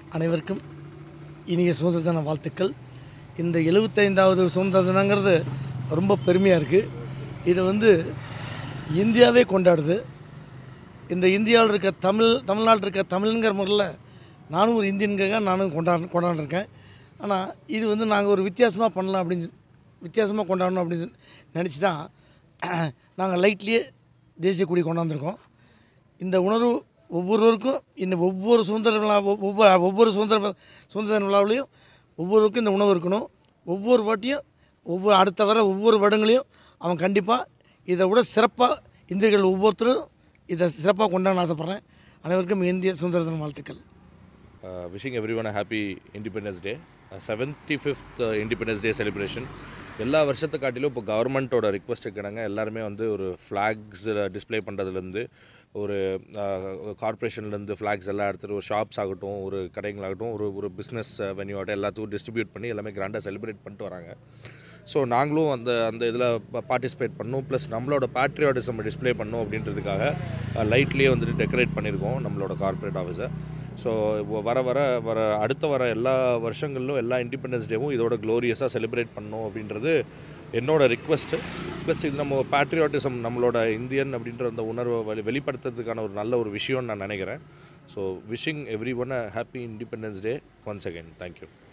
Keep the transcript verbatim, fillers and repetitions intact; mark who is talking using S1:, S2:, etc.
S1: அனைவருக்கும் இனிய சுதந்திர தின வாழ்த்துக்கள். இந்த எழுபத்தைந்தாவது சுதந்திர தினங்கிறது ரொம்ப பெருமையாக இருக்குது. இதை வந்து இந்தியாவே கொண்டாடுது. இந்த இந்தியாவில் இருக்க தமிழ் தமிழ்நாட்டில் இருக்க தமிழ்ங்கிற முறையில் நானும் ஒரு இந்தியனுக்காக நானும் கொண்டாடு கொண்டாடிருக்கேன். ஆனால் இது வந்து நாங்கள் ஒரு வித்தியாசமாக பண்ணலாம் அப்படின்னு வித்தியாசமாக கொண்டாடணும் அப்படின்னு நினச்சி தான் நாங்கள் லைட்லேயே தேசிய கொடி கொண்டாந்துருக்கோம். இந்த உணர்வு ஒவ்வொருவருக்கும் இந்த ஒவ்வொரு சுதந்திர விழா ஒவ்வொரு ஒவ்வொரு சுதந்திர சுதந்திர விழாவிலையும் ஒவ்வொருவருக்கும் இந்த உணவு இருக்கணும். ஒவ்வொரு வாட்டியும் ஒவ்வொரு அடுத்த வர ஒவ்வொரு வருடங்களையும் அவன் கண்டிப்பாக இதை விட சிறப்பாக இந்தியர்கள் ஒவ்வொருத்தரும் இதை சிறப்பாக கொண்டாட ஆசைப்பட்றேன். அனைவருக்கும் இந்திய சுதந்திர தின வாழ்த்துக்கள்.
S2: Wishing everyone a happy Independence Day. Seventy fifth Independence Day celebration எல்லா வருஷத்தை காட்டிலும் இப்போ கவர்மெண்ட்டோட ரிக்வஸ்ட்டுக்கு கிடங்க எல்லாருமே வந்து ஒரு ஃப்ளாக்ஸ் டிஸ்பிளே பண்ணுறதுலேருந்து ஒரு கார்பரேஷன்லேருந்து ஃப்ளாக்ஸ் எல்லாம் எடுத்துகிட்டு ஒரு ஷாப்ஸ் ஆகட்டும் ஒரு கடைங்களாகட்டும் ஒரு ஒரு பிஸ்னஸ் வென்யூ எல்லாத்துக்கும் டிஸ்ட்ரிபியூட் பண்ணி எல்லாமே கிராண்டாக செலிப்ரேட் பண்ணிட்டு வராங்க. ஸோ நாங்களும் அந்த அந்த இதில் பார்ட்டிசிபேட் பண்ணோம். ப்ளஸ் நம்மளோட பேட்ரியாட்டிசம் டிஸ்பிளே பண்ணோம் அப்படின்றதுக்காக லைட்லேயே வந்துட்டு டெக்கரேட் பண்ணியிருக்கோம் நம்மளோட கார்ப்பரேட் ஆஃபீஸை. ஸோ வர வர வர அடுத்த வர எல்லா வருஷங்களிலும் எல்லா இண்டிபெண்டன்ஸ் டேவும் இதோட க்ளோரியஸாக செலிப்ரேட் பண்ணோம் அப்படின்றது என்னோட ரிக்வெஸ்ட்டு. ப்ளஸ் இது நம்ம பேட்ரியாட்டிசம் நம்மளோட இந்தியன் அப்படின்ற அந்த உணர்வை வெளி வெளிப்படுத்துறதுக்கான ஒரு நல்ல ஒரு விஷயம்னு நான் நினைக்கிறேன். So wishing everyone a happy Independence Day once again. Thank you.